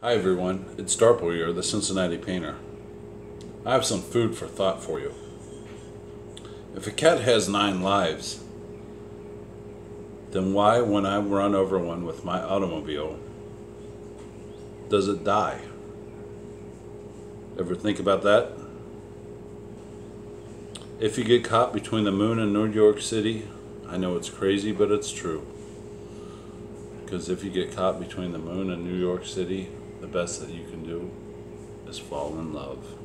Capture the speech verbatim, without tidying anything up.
Hi everyone, it's Darpo here, the Cincinnati Painter. I have some food for thought for you. If a cat has nine lives, then why, when I run over one with my automobile, does it die? Ever think about that? If you get caught between the moon and New York City, I know it's crazy, but it's true. Because if you get caught between the moon and New York City, the best that you can do is fall in love.